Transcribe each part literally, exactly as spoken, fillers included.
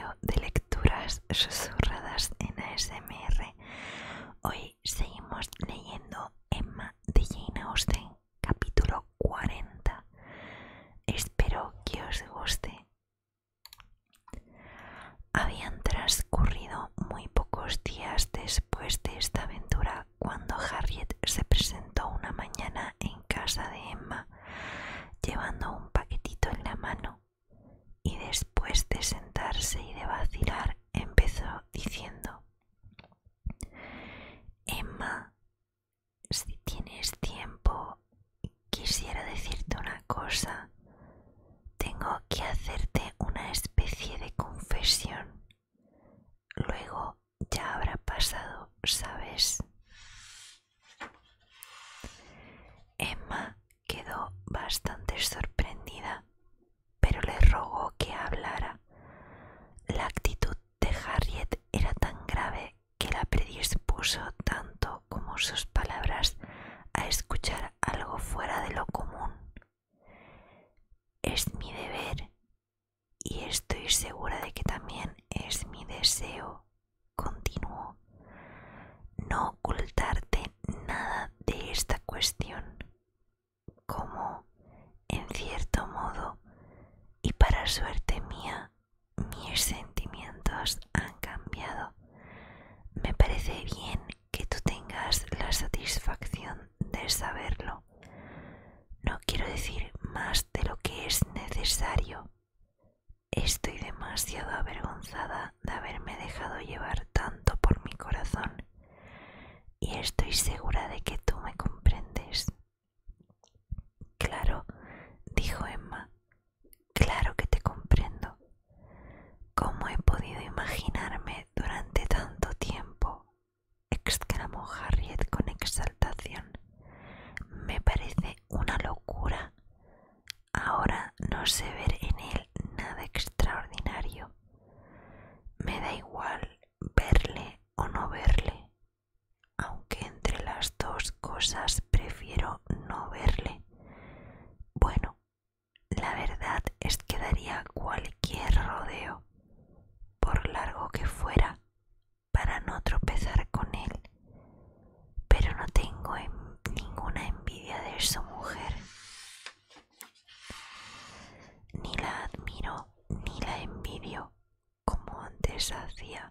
episodio de lecturas susurradas en A S M R. Hoy seguimos leyendo Emma de Jane Austen, capítulo cuarenta. Espero que os guste. Habían transcurrido muy pocos días después de esta aventura cuando Harriet se presentó una mañana en casa de Emma, llevando un paquetito en la mano, y después de sentarse y de vacilar empezó diciendo: Emma, si tienes tiempo, quisiera decirte una cosa. Tengo que hacerte una especie de confesión. Luego ya habrá pasado, ¿sabes? Emma quedó bastante sorprendida, pero le rogó que hablara. La actitud de Harriet era tan grave que la predispuso tanto como sus palabras a escuchar algo fuera de lo común. Es mi deber, y estoy segura de que también es mi deseo, continuó, no ocultarte nada de esta cuestión. Como, en cierto modo, y para suerte mía, mis sentimientos han cambiado, me parece bien que tú tengas la satisfacción de saberlo. No quiero decir más de lo que es necesario. Estoy demasiado avergonzada de haberme dejado llevar tanto por mi corazón, y estoy segura de que tú me comprendes. Claro, dijo Emma, claro que te comprendo. ¿Cómo he podido imaginarme durante tanto tiempo?, exclamó Harriet con exaltación. Me parece una locura. Ahora no sé ver en él nada extraordinario. Me da igual verle o no verle, aunque entre las dos cosas prefiero no verle. Bueno, la verdad es que daría cualquier rodeo, por largo que fuera, para no tropezar con él, pero no tengo en ninguna envidia de su mujer. Ni la admiro ni la envidio como antes hacía.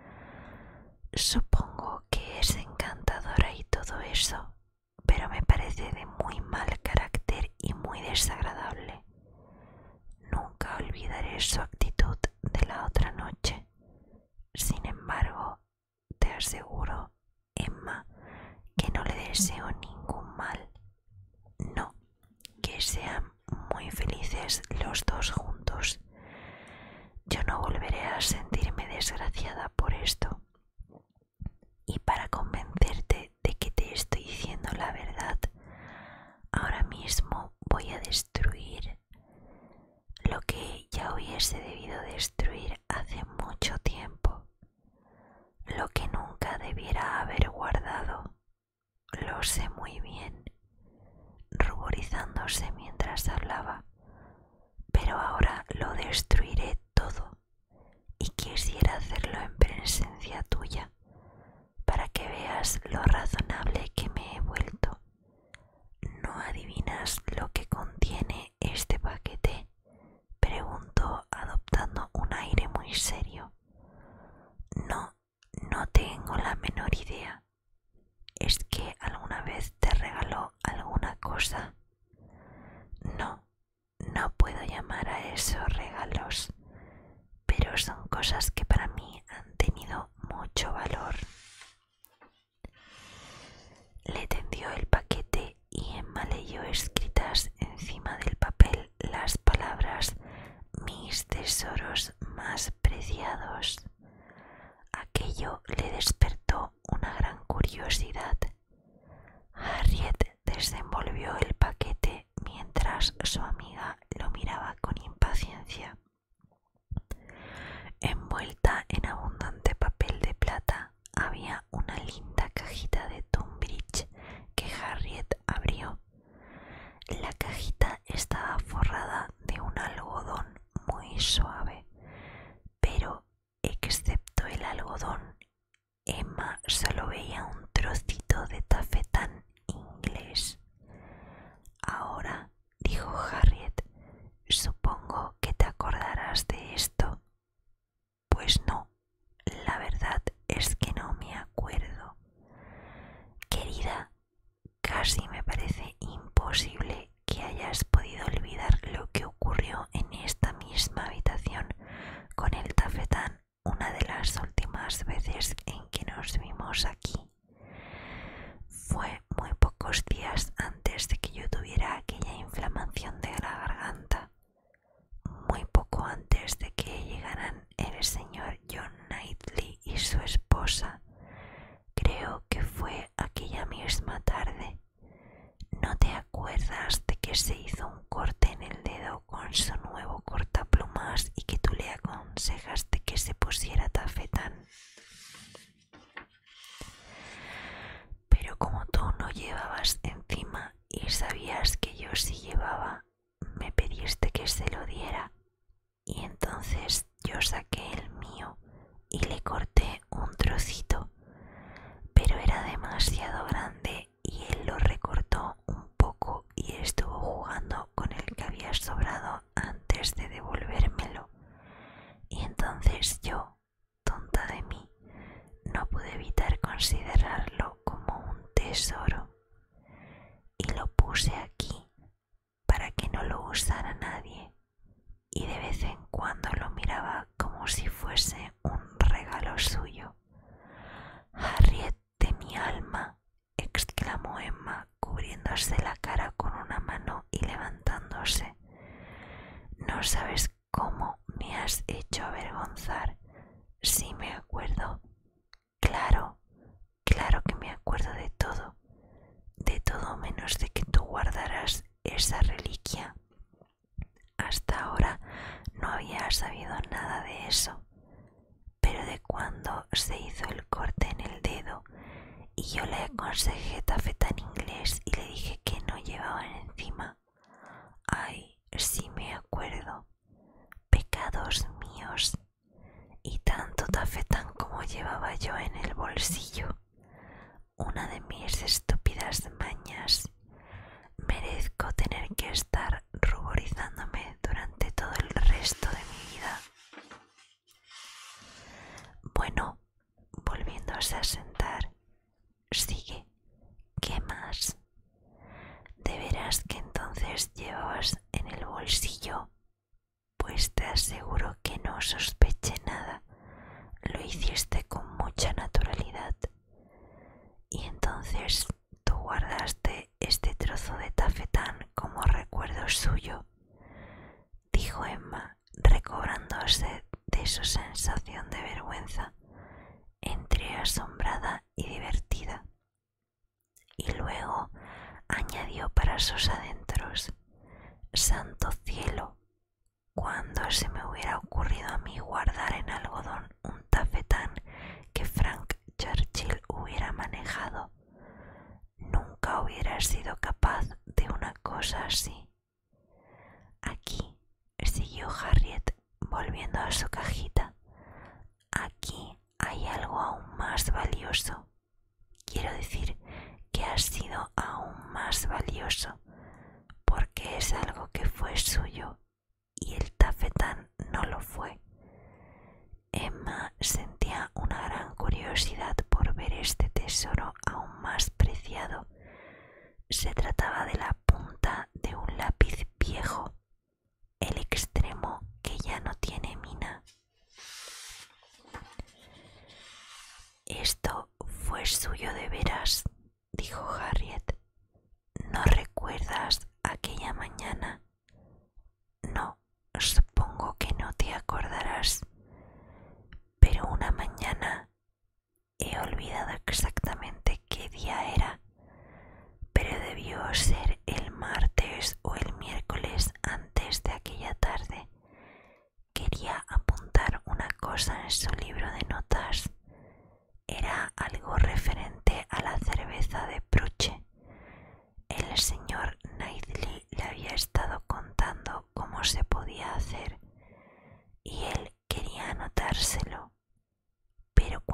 Supongo que es encantadora y todo eso, pero me parece de muy mal carácter y muy desagradable. Nunca olvidaré su actitud de la otra noche. Sin embargo, te aseguro, Emma, que no le deseo ningún mal. No, que sean muy felices los dos juntos. Yo no volveré a sentirme desgraciada por esto. Y para convencerte de que te estoy diciendo la verdad, ahora mismo voy a destruir lo que ya hubiese debido destruir hace mucho tiempo, lo que nunca debiera haber guardado. Lo sé muy bien, ruborizándose mientras hablaba, pero ahora lo destruiré todo, y quisiera hacerlo en presencia tuya, para que veas lo razonable que me he vuelto. ¿No adivinas lo que contiene este paquete?, preguntó, adoptando un aire muy serio. No, no tengo la menor idea. ¿Es que alguna vez te regaló alguna cosa? No, no puedo llamar a eso regalos, pero son cosas que para mí han tenido mucho valor. Le tendió el paquete y Emma leyó escritas encima del papel las palabras mis tesoros más preciados. Aquello le despertó una gran curiosidad. Harriet desenvolvió el paquete mientras su amiga lo miraba con impaciencia. Envuelto algodón, Emma solo veía un trocito de tafetán inglés. Ahora, dijo Harriet, supongo que te acordarás de esto. Pues no, la verdad es que no me acuerdo. Querida, casi me parece imposible que hayas podido olvidar lo que ocurrió en esta misma habitación con el tafetán una de las últimas veces en que nos vimos aquí. Fue muy pocos días antes de que yo tuviera aquella inflamación de la garganta, muy poco antes de que llegaran el señor John Knightley y su esposa. Creo que fue aquella misma tarde. ¿No te acuerdas de que se hizo un corte en el dedo con su nuevo cortaplumas y que tú le aconsejaste que se pusiera tafetán? Pero como tú no llevabas encima y sabías que yo sí llevaba, me pediste que se lo diera, y entonces yo saqué el mío y le corté un trocito, pero era demasiado grande y él lo recortó un poco y estuvo jugando con el que había sobrado antes de devolvérmelo. Y entonces yo, tonta de mí, no pude evitar considerarlo como un tesoro y lo puse aquí para que no lo usara nadie, y de vez en cuando lo miraba como si fuese un regalo suyo. Harriet de mi alma, exclamó Emma, cubriéndose la cara con una mano y levantándose. No sabes cómo me has hecho avergonzar. Sí me acuerdo. Claro, claro que me acuerdo de todo. De todo menos de que tú guardaras esa reliquia. Hasta ahora no había sabido nada de eso. Pero de cuando se hizo el corte en el dedo y yo le aconsejé tafetán inglés y le dije que no llevaban encima. Ay, sí me acuerdo. Pecados míos. Y tanto tafetán como llevaba yo en el bolsillo. Una de mis estúpidas mañas. Merezco tener que estar ruborizándome durante todo el resto de mi vida. Bueno, volviéndose a sentar, sigue. ¿Qué más? ¿De veras que entonces llevabas en el bolsillo? Pues te aseguro que no sospeché nada. Lo hiciste con mucha naturalidad. Y entonces tú guardaste este trozo de tafetán como recuerdo suyo, dijo Emma, recobrándose de su sensación de vergüenza, entre asombrada y divertida. Y luego añadió para sus adentros: santo cielo, ¿cuándo se me hubiera ocurrido a mí guardar en algodón un tafetán que Frank Churchill hubiera manejado? Nunca hubiera sido capaz de una cosa así. Aquí, siguió Harriet, volviendo a su cajita, aquí hay algo aún más valioso. Quiero decir que ha sido aún más valioso, porque es algo que fue suyo y el tafetán no lo fue. Emma sentía una gran curiosidad por ver este tesoro aún más preciado. Se trataba de la punta de un lápiz viejo, el extremo que ya no tiene mina. Esto fue suyo de veras, dijo Harriet. ¿No recuerdas aquella mañana? No, supongo que no te acordarás. Pero una mañana, he olvidado exactamente qué día era, pero debió ser el martes o el miércoles antes de aquella tarde. Quería apuntar una cosa en su libro de notas. Era algo referente a la cerveza de Pruche. El señor Knightley le había estado contando cómo se podía hacer y él quería anotárselo. Pero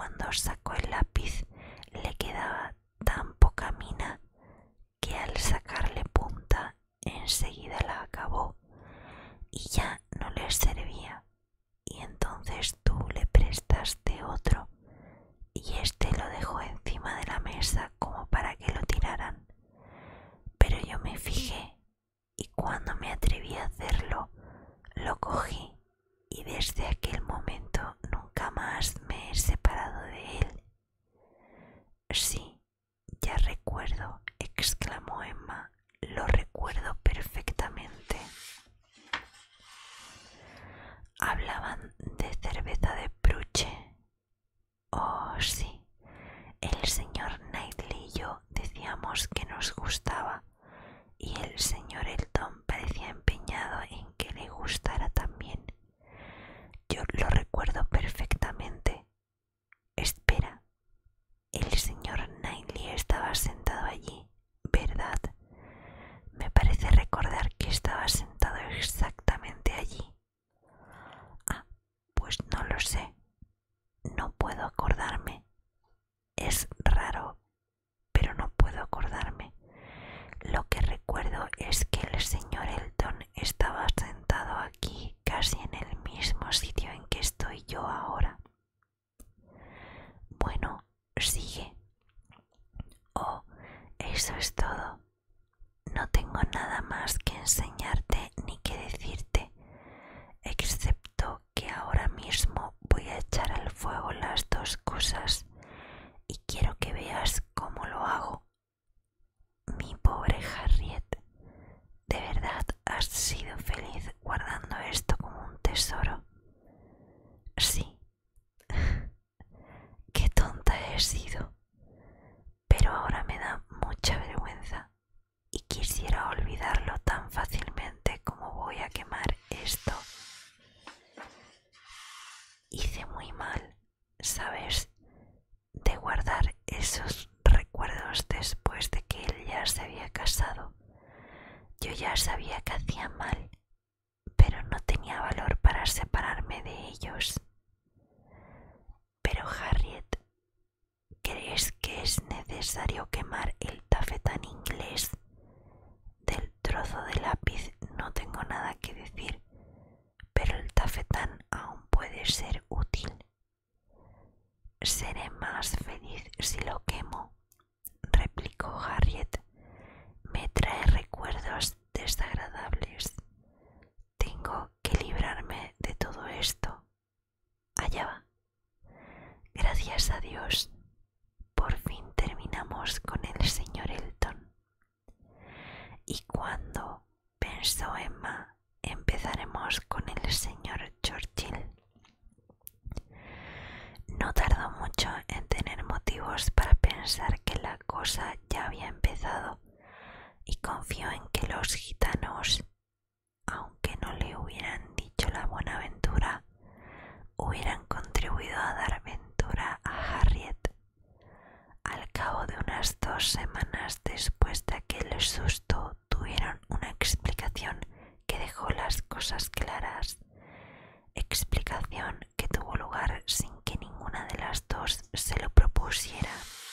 otro, y este lo dejó encima de la mesa como para que lo tiraran. Pero yo me fijé y cuando me atreví a hacerlo, lo cogí y desde aquel momento nunca más me he separado de él. Sí, ya recuerdo, exclamó Emma, lo recuerdo perfectamente. Hablaban de cerveza de Bruche. Oh, sí, el señor Knightley y yo decíamos que nos gustaba, y el señor Elton parecía empeñado en que le gustara también. Yo lo recuerdo perfectamente. Espera, el señor Knightley estaba sentado allí, ¿verdad? Me parece recordar que estaba sentado exactamente allí. Ah, pues no lo sé. No puedo acordarme. Es raro, pero no puedo acordarme. Lo que recuerdo es que el señor Elton estaba sentado aquí, casi en el mismo sitio en que estoy yo ahora. Bueno, sigue. Oh, eso es todo. No tengo nada más que enseñarte ni que decirte, excepto que ahora mismo voy a echar al fuego las dos cosas y quiero que veas cómo lo hago. Mi pobre Harriet, ¿de verdad has sido feliz guardando esto como un tesoro? Sí. Qué tonta he sido. Pero ahora me da mucha vergüenza y quisiera olvidarlo tan fácilmente como voy a quemar esto. Hice muy mal, ¿sabes?, de guardar esos recuerdos después de que él ya se había casado. Yo ya sabía que hacía mal, pero no tenía valor para separarme de ellos. Pero Harriet, ¿crees que es necesario quemar el tafetán inglés? Del trozo de lápiz no tengo nada que decir, pero el tafetán aún puede ser útil. Seré más feliz si lo quemo, replicó Harriet. Me trae recuerdos desagradables. Tengo que librarme de todo esto. Allá va. Gracias a Dios, por fin terminamos con el señor Elton. Y cuando, pensó Emma, empezaremos con el señor Churchill. No tardó mucho en tener motivos para pensar que la cosa ya había empezado y confió en que los gitanos, aunque no le hubieran dicho la buena aventura, hubieran contribuido a dar ventura a Harriet. Al cabo de unas dos semanas después de aquel susto tuvieron una explicación que dejó las cosas claras, explicación que tuvo lugar sin que ninguna de las dos se lo propusiera.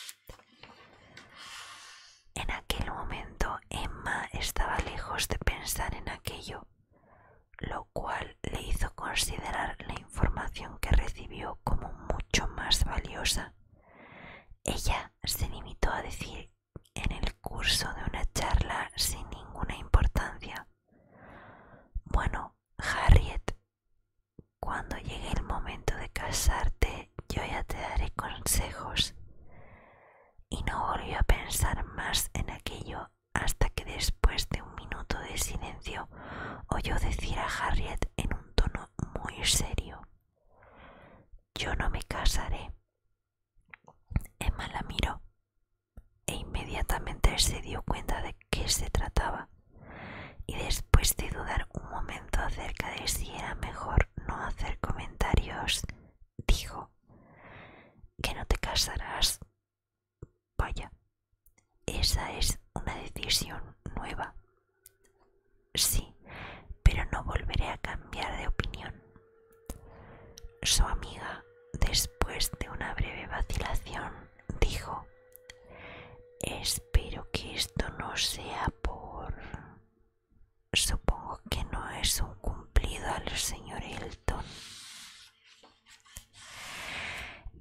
En aquel momento Emma estaba lejos de pensar en aquello, lo cual le hizo considerar la información que recibió como mucho más valiosa. Ella se limitó a decir en el curso de una charla sin ninguna importancia: bueno, Harriet, cuando llegue el momento de casarte yo ya te daré consejos. Y no volvió a pensar más en aquello hasta que después de un minuto de silencio oyó decir a Harriet en un tono muy serio: yo no me casaré. Emma la miró e inmediatamente se dio cuenta de qué se trataba, y después de dudar un momento acerca de si era mejor no hacer comentarios, dijo: ¿que no te casarás? Vaya, esa es una decisión nueva. Sí, pero no volveré a cambiar de opinión. Su amiga, después de una breve vacilación, dijo: espero que esto no sea por... Supongo que no es un cumplido al señor Elton.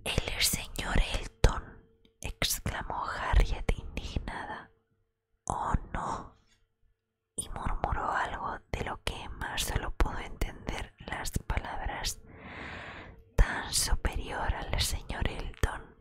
tan superior al señor Elton.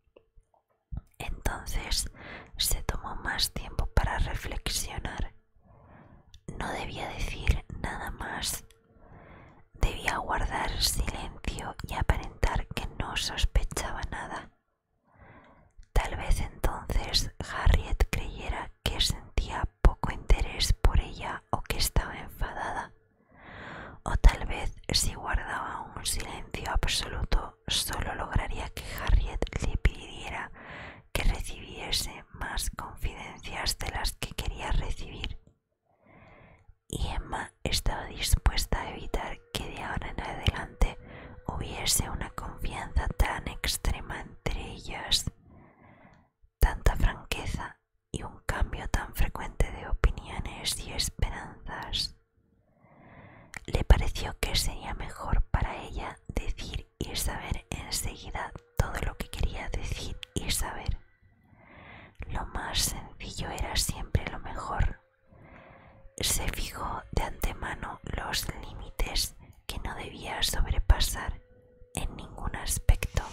Entonces se tomó más tiempo para reflexionar. No debía decir nada más. Debía guardar silencio y aparentar que no sospechaba nada. Tal vez entonces Harriet creyera que sentía poco interés por ella o que estaba enfadada. O tal vez si guardaba un silencio absoluto solo lograría que Harriet le pidiera que recibiese más confidencias de las que quería recibir. Y Emma estaba dispuesta a evitar que de ahora en adelante hubiese una confianza tan extrema entre ellas, tanta franqueza y un cambio tan frecuente de opiniones y esperanzas. Le pareció que sería mejor para ella decir y saber enseguida todo lo que quería decir y saber. Lo más sencillo era siempre lo mejor. Se fijó de antemano los límites que no debía sobrepasar en ningún aspecto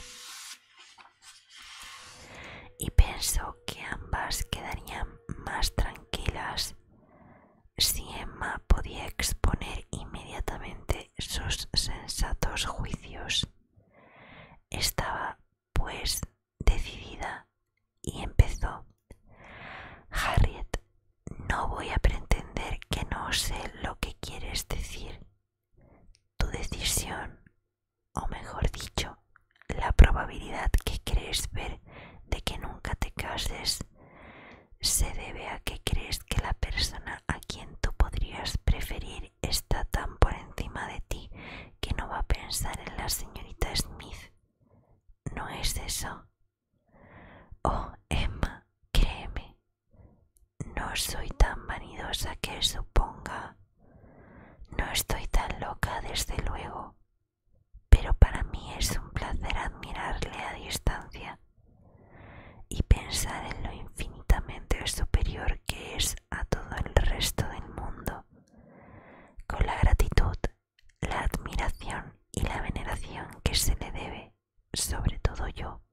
y pensó que ambas quedarían más tranquilas si Emma podía exponer inmediatamente sus sensatos juicios. Estaba, pues, decidida y empezó. Harriet, no voy a pretender que no sé lo que quieres decir. Tu decisión, o mejor dicho, la probabilidad que crees ver de que nunca te cases, se debe a que crees que la persona a quien tú podrías preferir está tan por encima de ti que no va a pensar en la señorita Smith. ¿No es eso? Oh, Emma, créeme, no soy tan vanidosa que suponga. No estoy tan loca, desde luego, pero para mí es un placer admirarle a distancia y pensar en lo infinitamente superior que es a todo el resto del mundo, con la gratitud, la admiración y la veneración que se le debe, sobre todo yo.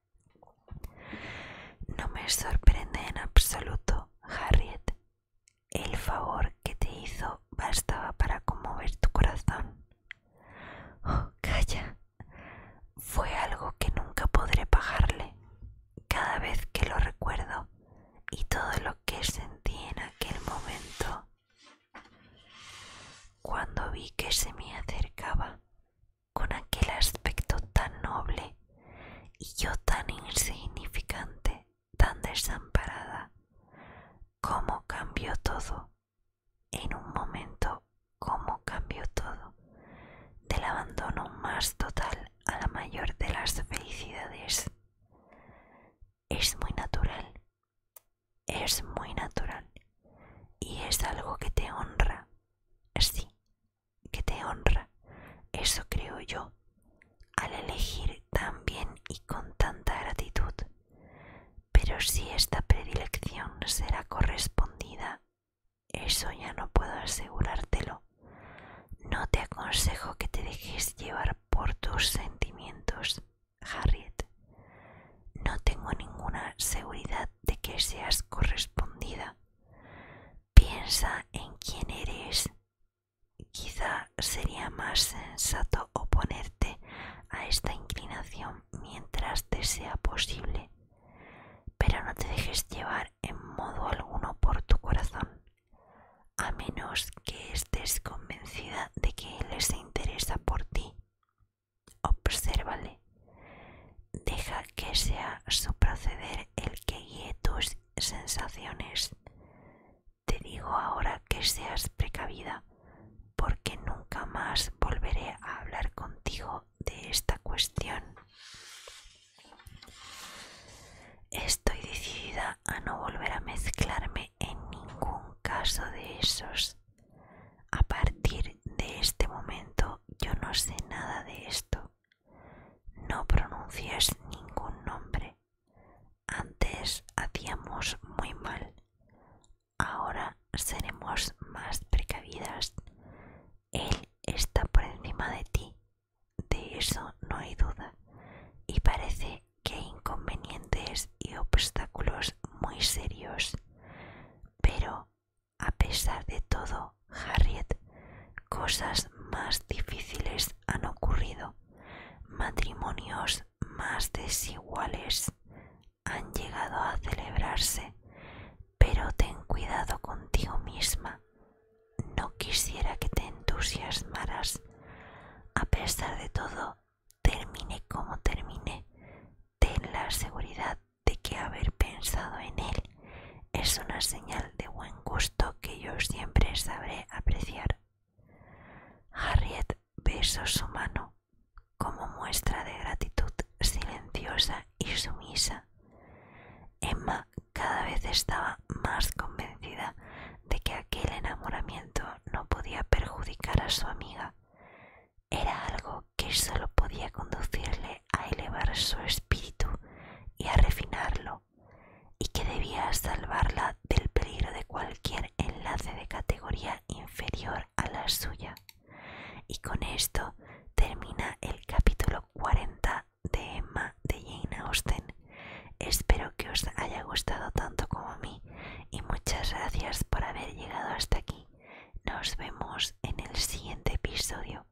No me sorprende en absoluto, Harriet. El favor que te hizo bastaba para conmover tu corazón. Oh, calla. Fue algo que nunca podré pagarle. Cada vez que lo recuerdo y todo lo que sentí en aquel momento, cuando vi que se me acercaba con aquel aspecto tan noble y yo tan insignificante, tan desamparada, cómo cambió todo. En un momento, cómo cambió todo, del abandono más total a la mayor de las felicidades. Es muy natural, es muy natural, y es algo que te honra, sí, que te honra, eso creo yo, al elegir tan bien y con tanta gratitud. Pero si esta predilección será correspondida, eso ya no puedo asegurártelo. No te aconsejo que te dejes llevar por tus sentimientos, Harriet. No tengo ninguna seguridad de que seas correspondida. Piensa en quién eres. Quizá sería más sensato oponerte a esta inclinación mientras te sea posible, pero no te dejes llevar en modo alguno por tu corazón, a menos que estés convencida de que él se interesa por ti. Obsérvale. Deja que sea su proceder el que guíe tus sensaciones. Te digo ahora que seas precavida, porque nunca más volveré a hablar contigo de esta cuestión. Estoy decidida a no volver a mezclarme en ningún caso de esos. A partir de este momento yo no sé nada de esto. No pronuncies ningún nombre. Antes hacíamos muy mal. Ahora seremos más precavidas. Él está por encima de ti de obstáculos muy serios. Pero, a pesar de todo, Harriet, cosas más difíciles han ocurrido. Matrimonios más desiguales han llegado a celebrarse, pero ten cuidado contigo misma. No quisiera que te entusiasmaras. A pesar de todo, termine como termine, ten la seguridad de que haber pensado en él es una señal de buen gusto que yo siempre sabré apreciar. Harriet besó su mano como muestra de gratitud silenciosa y sumisa. Emma cada vez estaba más convencida de que aquel enamoramiento no podía perjudicar a su amiga. Era algo que solo podía conducirle a elevar su espíritu y a refinarlo, y que debía salvarla del peligro de cualquier enlace de categoría inferior a la suya. Y con esto termina el capítulo cuarenta de Emma de Jane Austen. Espero que os haya gustado tanto como a mí y muchas gracias por haber llegado hasta aquí. Nos vemos en el siguiente episodio.